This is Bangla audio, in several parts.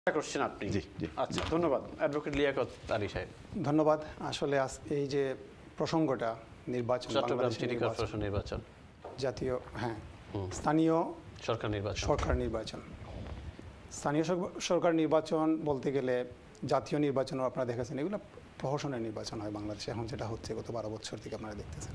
করছেন আপনি। আচ্ছা, ধন্যবাদ অ্যাডভোকেট লিয়াকত আলী সাহেব। ধন্যবাদ। আসলে এই যে প্রসঙ্গটা নির্বাচন, চট্টগ্রাম সিটি কর্পোরেশন নির্বাচন, জাতীয় স্থানীয় সরকার নির্বাচন, স্থানীয় সরকার নির্বাচন বলতে গেলে জাতীয় নির্বাচনও আপনারা দেখেছেন, এগুলো প্রহসনের নির্বাচন হয় বাংলাদেশে এখন যেটা হচ্ছে গত 12 বছর থেকে আপনারা দেখতেছেন।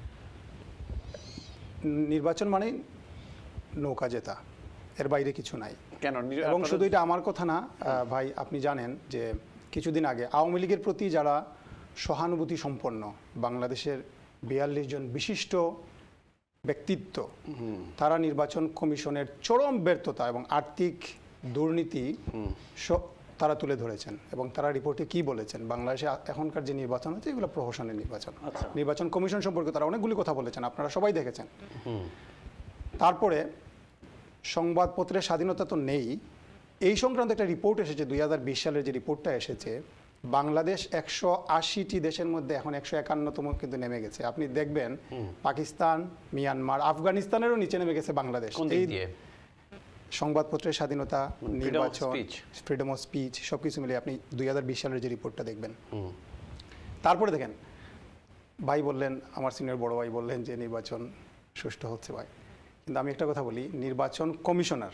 নির্বাচন মানে নৌকা জেতা, এর বাইরে কিছু নাই। কেন? এবং শুধু এটা আমার কথা না ভাই, আপনি জানেন যে কিছুদিন আগে আওয়ামী লীগের প্রতি যারা সহানুভূতি সম্পন্ন বাংলাদেশের 42 জন বিশিষ্ট ব্যক্তিত্ব, তারা নির্বাচন কমিশনের চরম ব্যর্থতা এবং আর্থিক দুর্নীতি তারা তুলে ধরেছেন এবং তারা রিপোর্টে কি বলেছেন, বাংলাদেশে এখনকার যে নির্বাচন হচ্ছে এগুলো প্রহসনের নির্বাচন। নির্বাচন কমিশন সম্পর্কে তারা অনেকগুলি কথা বলেছেন, আপনারা সবাই দেখেছেন। তারপরে সংবাদপত্রের স্বাধীনতা তো নেই, এই সংক্রান্ত একটা রিপোর্ট এসেছে 2020 সালের যে রিপোর্টটা এসেছে, বাংলাদেশ 180টি দেশের মধ্যে এখন 151তম কিন্তু নেমে গেছে। আপনি দেখবেন পাকিস্তান, মিয়ানমার, আফগানিস্তানেরও নিচে নেমে গেছে বাংলাদেশ। এই সংবাদপত্রের স্বাধীনতা, নির্বাচন, ফ্রিডম অফ স্পিচ সবকিছু মিলে আপনি 2020 সালের যে রিপোর্টটা দেখবেন। তারপরে দেখেন, ভাই বললেন, আমার সিনিয়র বড় ভাই বললেন যে নির্বাচন সুষ্ঠু হচ্ছে ভাই, কিন্তু আমি একটা কথা বলি, নির্বাচন কমিশনার,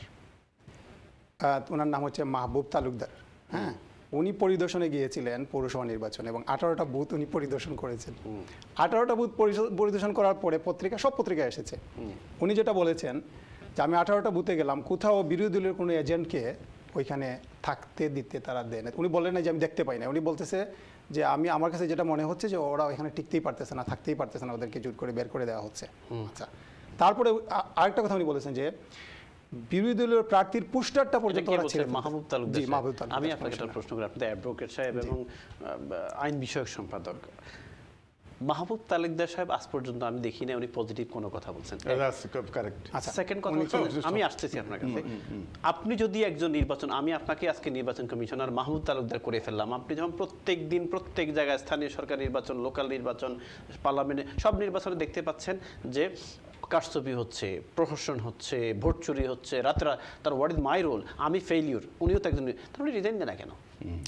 ওনার নাম হচ্ছে মাহবুব তালুকদার, হ্যাঁ, উনি পরিদর্শনে গিয়েছিলেন পৌরসভা নির্বাচনে এবং 18টা বুথ উনি পরিদর্শন করেছেন। 18টা বুথ পরিদর্শন করার পরে সব পত্রিকা এসেছে। উনি যেটা বলেছেন যে আমি 18টা বুথে গেলাম, কোথাও বিরোধী দলের কোনো এজেন্টকে ওইখানে থাকতে দিতে তারা দেন। উনি বললেন না যে আমি দেখতে পাই না, উনি বলতেছে যে আমার কাছে যেটা মনে হচ্ছে যে ওরা ওইখানে টিকতেই পারতেছে না, থাকতেই পারতেছে না, ওদেরকে জোর করে বের করে দেওয়া হচ্ছে। আচ্ছা, তারপরে আরেকটা কথা উনি বলেছেন যে বিরোধী দলীয় প্রার্থীর পোস্টারটা পর্যন্ত মাহবুব তালুকদার। আমি আপনাকে একটা প্রশ্ন করি, আপনি অ্যাডভোকেট সাহেব এবং আইন বিষয়ক সম্পাদক। মাহবুব তালুকদার সাহেব আজ পর্যন্ত আমি দেখি না উনি পজিটিভ কোনো কথা বলছেন। আচ্ছা, সেকেন্ড কথা হচ্ছে, আমি আসতেছি আপনার কাছে, আপনি যদি একজন নির্বাচন, আমি আপনাকে আজকে নির্বাচন কমিশনার মাহবুব তালুকদার করে ফেললাম, আপনি যখন প্রত্যেক দিন প্রত্যেক জায়গায় স্থানীয় সরকার নির্বাচন, লোকাল নির্বাচন, পার্লামেন্টে সব নির্বাচনে দেখতে পাচ্ছেন যে কারচুপি হচ্ছে, প্রহসন হচ্ছে, ভোট চুরি হচ্ছে, রাত্রা তার হোয়াট ইজ মাই রোল, আমি ফেইলিউর, উনিও তো একজন, তাহলে রিজাইন দেয় না কেন?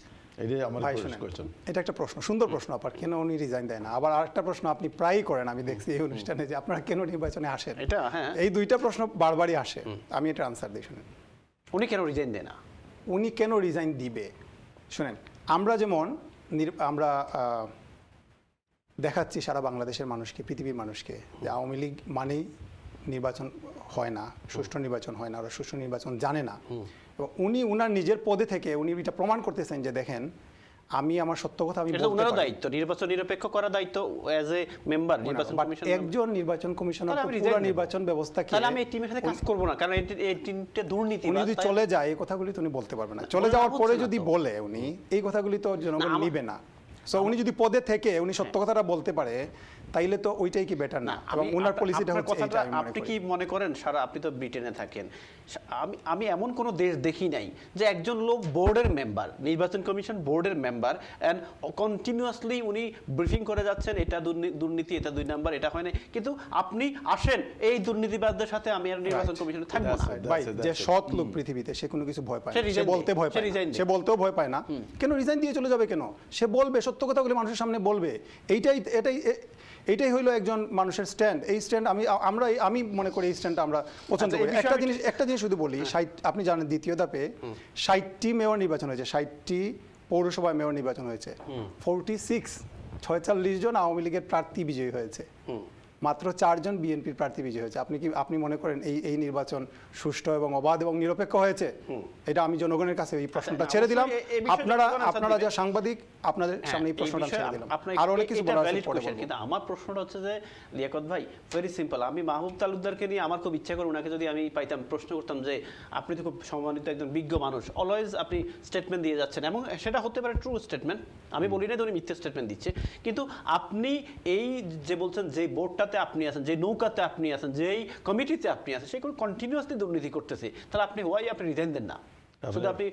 এটা একটা প্রশ্ন, সুন্দর প্রশ্ন আপনার, কেন উনি রিজাইন দেয় না। আবার আরেকটা প্রশ্ন আপনি প্রায়ই করেন, আমি দেখছি এই অনুষ্ঠানে, যে আপনারা কেন নির্বাচনে আসেন। এটা হ্যাঁ, এই দুইটা প্রশ্ন বারবারই আসে, আমি এটা আনসার দিই। শুনেন, উনি কেন রিজাইন দেয় না? উনি কেন রিজাইন দিবে শুনেন, আমরা যেমন আমরা দেখাচ্ছি সারা বাংলাদেশের মানুষকে, পৃথিবীর মানুষকে, যে আওয়ামী লীগ মানেই নির্বাচন হয় না, সুষ্ঠু নির্বাচন হয় না, ওরা সুষ্ঠু নির্বাচন জানে না। এবং উনি উনার নিজের পদে থেকে উনি এটা প্রমাণ করতেছেন যে দেখেন, আমি আমার সত্য কথা আমি বলতে পারি। দায়িত্ব নির্বাচন নির্নিরপেক্ষ করার দায়িত্ব এজ এ মেম্বার নির্বাচন কমিশন, একজন নির্বাচন কমিশনার পুরো নির্বাচন ব্যবস্থা কি, তাহলে আমি এই টিমের সাথে কাজ করব না, কারণ এই টিমটা দুর্নীতি। উনি যদি চলে যায়, এই কথাগুলি তো উনি বলতে পারবে না। চলে যাওয়ার পরে যদি বলে উনি, এই কথাগুলি তো জনগণ নিবে না। সো উনি যদি পদে থেকে উনি সত্য কথাটা বলতে পারে, তাইলে তো ওইটাই কি বেটার না? এবং ওনার পলিসিটা হচ্ছে এইটা। আপনি কি মনে করেন, সারা আপনি তো ব্রিটেনে থাকেন, আমি এমন কোন দেশ দেখি নাই যে একজন লোক বোর্ডের মেম্বার, নির্বাচন কমিশন বোর্ডের মেম্বার, এন্ড কন্টিনিউয়াসলি উনি ব্রিফিং করে যাচ্ছেন, এটা দুর্নীতি, এটা 2 নাম্বার, এটা হয় না, কিন্তু আপনি আসেন এই দুর্নীতিবাদদের সাথে আমি আর নির্বাচন কমিশনে থাকবো না। ভাই, যে সৎ লোক পৃথিবীতে, সে কোনো কিছু ভয় পায় না, সে বলতে ভয় পায় না, সে বলতেও ভয় পায় না। কেন রিজাইন দিয়ে চলে যাবে কেন? সে বলবে, সত্য কথাগুলি মানুষের সামনে বলবে। এইটাই হইলো একজন মানুষের স্ট্যান্ড। এই স্ট্যান্ড আমি মনে করি এই স্ট্যান্ডটা আমরা পছন্দ করি। একটা জিনিস শুধু বলি, আপনি জানেন দ্বিতীয় ধাপে 60টি মেয়র নির্বাচন হয়েছে, 60টি পৌরসভায় মেয়র নির্বাচন হয়েছে, 46 জন আওয়ামী লীগের প্রার্থী বিজয়ী হয়েছে, মাত্র 4 জন বিএনপির প্রার্থী বিজয়ী হয়েছে। আপনি মনে করেন এই নির্বাচন সুষ্ঠু এবং অবাধ এবং নিরপেক্ষ হয়েছে? এটা আমি জনগণের কাছে এই প্রশ্নটা ছেড়ে দিলাম। আপনারা যা সাংবাদিক, আপনাদের সামনে এই প্রশ্নটা ছেড়ে দিলাম। আর অনেক কিছু বলার আছে পরে বলবো। কিন্তু আমার প্রশ্নটা হচ্ছে যে লিয়াকত ভাই, ভেরি সিম্পল, আমি মাহবুব তালুকদারকে নিয়ে আমার খুব ইচ্ছা করে ওনাকে যদি আমি পাইতাম, প্রশ্ন করতাম যে আপনি তো খুব সম্মানিত একজন বিজ্ঞ মানুষ, অলওয়েজ আপনি স্টেটমেন্ট দিয়ে যাচ্ছেন, এবং সেটা হতে পারে ট্রু স্টেটমেন্ট, আমি বলি না উনি মিথ্যে স্টেটমেন্ট দিচ্ছে, কিন্তু আপনি এই যে বলছেন যে বোর্ডটাতে আপনি আছেন, যে নৌকাতে আপনি আছেন, যেই কমিটিতে আপনি আছেন, সেগুলো কন্টিনিউয়াসলি দুর্নীতি করতেছে, তাহলে আপনি আপনি রিজাইন দেন না? শুধু আপনি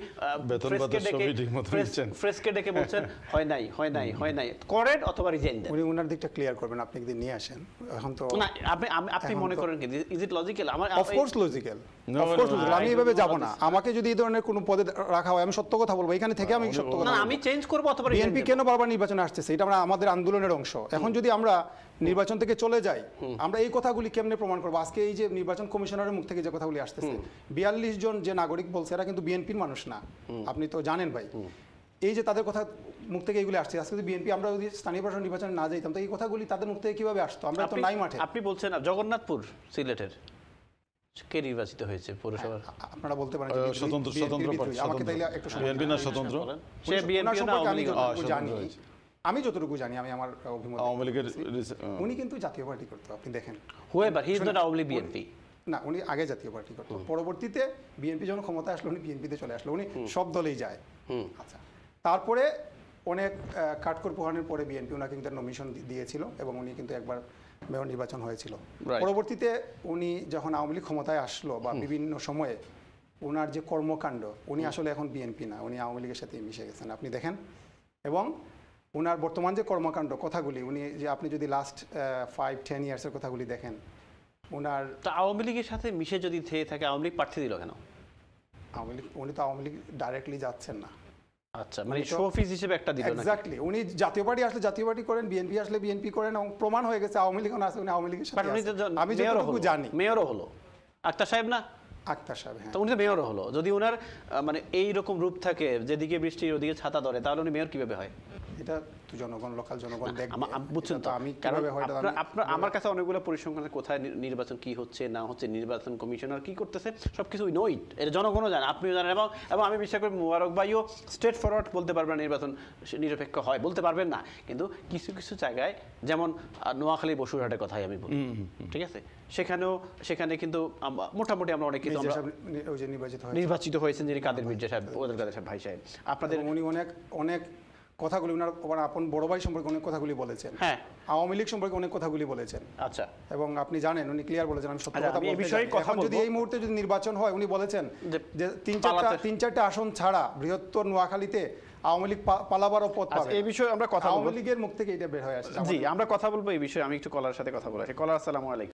ফ্রেশকে ডেকে বলছেন হয় নাই করেন, অথবা রিজাইন দেন। উনি ওনার দিকটা ক্লিয়ার করবেন, আপনি একদিন নিয়ে আসেন। এখন তো না, আপনি মনে করেন কি is it logical? Of course logical. Of course আমি এইভাবে যাব না। আমাকে যদি এই ধরনের কোনো পদে রাখা হয় আমি সত্য কথা বলবো, এখানে থেকে আমি সত্য কথা না বলবো। আমি চেঞ্জ করব অথবা বিএনপি কেন বারবার নির্বাচনে আসতেছে, এটা আমরা আমাদের আন্দোলনের অংশ। এখন যদি আমরা নির্বাচন থেকে চলে যাই, আমরা এই কথাগুলি কেমনে প্রমাণ করবো? আজকে এই যে নির্বাচন কমিশনারের মুখ থেকে যে কথাগুলি আসতেছে, 42 জন যে নাগরিক বলছে এরা কিন্তু বিএনপির মানুষ না, আপনি তো জানেন ভাই। এই যে তাদের কথা মুখ থেকে এইগুলি আসছে, আজকে যদি বিএনপি আমরা যদি স্থানীয় প্রশাসন নির্বাচনে না যাইতাম তো এই কথাগুলি তাদের মুখ থেকে কিভাবে আসতো? আমরা তো নাই মাঠে। আপনি বলছেন না জগন্নাথপুর সিলেটের কে নির্বাচিত হয়েছে পৌরসভার? আপনারা বলতে পারেন স্বতন্ত্র আমাকে তাইলে একটু বিএনপি না স্বতন্ত্র, সে বিএনপি না আওয়ামী লীগ? আমি যতটুকু জানি, আমি আমার অভিমত, আওয়ামী লীগের উনি কিন্তু জাতীয় পার্টি করতো, আপনি দেখেন। Whoever he is not Awami League BNP না, উনি আগে জাতীয় পার্টি করতো, পরবর্তীতে বিএনপি যখন ক্ষমতা আসলো উনি বিএনপিতে চলে আসলো, উনি সব দলেই যায়। আচ্ছা, তারপরে অনেক কাঠখড় পোহানোর পরে বিএনপি ওনাকে কিন্তু নমিশন দিয়েছিল এবং উনি কিন্তু একবার মেয়র নির্বাচন হয়েছিল। পরবর্তীতে উনি যখন আওয়ামী লীগ ক্ষমতায় আসলো বা বিভিন্ন সময়ে ওনার যে কর্মকাণ্ড, উনি আসলে এখন বিএনপি না, উনি আওয়ামী লীগের সাথে মিশে গেছেন, আপনি দেখেন। এবং ওনার বর্তমান যে কর্মকাণ্ড কথাগুলি, উনি যে আপনি যদি লাস্ট 5-10 ইয়ার্সের কথাগুলি দেখেন, ওনার আওয়ামী লীগের সাথে মিশে যদি থেকে থাকে আওয়ামী লীগ প্রার্থী দিল কেন? আওয়ামী লীগ, উনি তো আওয়ামী লীগ ডাইরেক্টলি যাচ্ছেন না। আচ্ছা, মানে শোফিস হিসেবে একটা দিল না। এক্স্যাক্টলি, উনি জাতীয় পার্টি আসলে জাতীয় পার্টি করেন, বিএনপি আসলে বিএনপি করেন, এবং প্রমাণ হয়ে গেছে আওয়ামী লীগ আছে, উনি আওয়ামী লীগের সাথে আছেন। আমি যতটুকু জানি মেয়রও হলো আক্তার সাহেব না? আক্তার সাহেব, হ্যাঁ। তো উনি তো মেয়রও হলো। যদি ওনার মানে এই রকম রূপ থাকে যেদিকে বৃষ্টি ওদিকে ছাতা ধরে, তাহলে উনি মেয়র কিভাবে হয়? এটা তো জনগণ, লোকাল জনগণ দেখবে, বুঝছেন তো? আমি কারণ কিভাবে হয় আপনার আমার কাছে অনেকগুলো পরিসংখ্যান, কোথায় নির্বাচন কি হচ্ছে না হচ্ছে, নির্বাচন কমিশনার কি করতেছে, সবকিছু উই নো ইট, এটা জনগণও জানে, আপনিও জানেন। এবং আমি বিশ্বাস করি মোবারক ভাইও স্ট্রেট ফরওয়ার্ড বলতে পারবেন নির্বাচন নিরপেক্ষ হয়, বলতে পারবেন না, কিন্তু কিছু কিছু জায়গায় যেমন নোয়াখালী বসুরহাটের কথাই আমি বলি, ঠিক আছে, সেখানে কিন্তু মোটামুটি আমরা অনেক কিছু নির্বাচিত হয়েছেন, যিনি কাদের মির্জা সাহেব, ওদের কাদের সাহেব, ভাই সাহেব, আপনাদের উনি অনেক কথাগুলি ওনার আপন বড় ভাই সম্পর্কে অনেক কথাগুলি বলেছেন, হ্যাঁ, আওয়ামী লীগ সম্পর্কে অনেক কথাগুলি বলেছেন। আচ্ছা, এবং আপনি জানেন উনি ক্লিয়ার বলেছেন, আমি সত্য কথা এই বিষয়ে কথা বলবো। যদি এই মুহূর্তে যদি নির্বাচন হয়, উনি বলেছেন যে 3-4টা আসন ছাড়া বৃহত্তর নোয়াখালীতে আওয়ামী লীগ পালাবারও পথ পাবে। এই বিষয়ে আমরা কথা বলবো, আওয়ামী লীগের মুখ থেকে এটা বের হয়ে আসছে। জি, আমরা কথা বলবো এই বিষয়ে। আমি একটু কলার সাথে কথা বলা। কলার, আসসালামু আলাইকুম।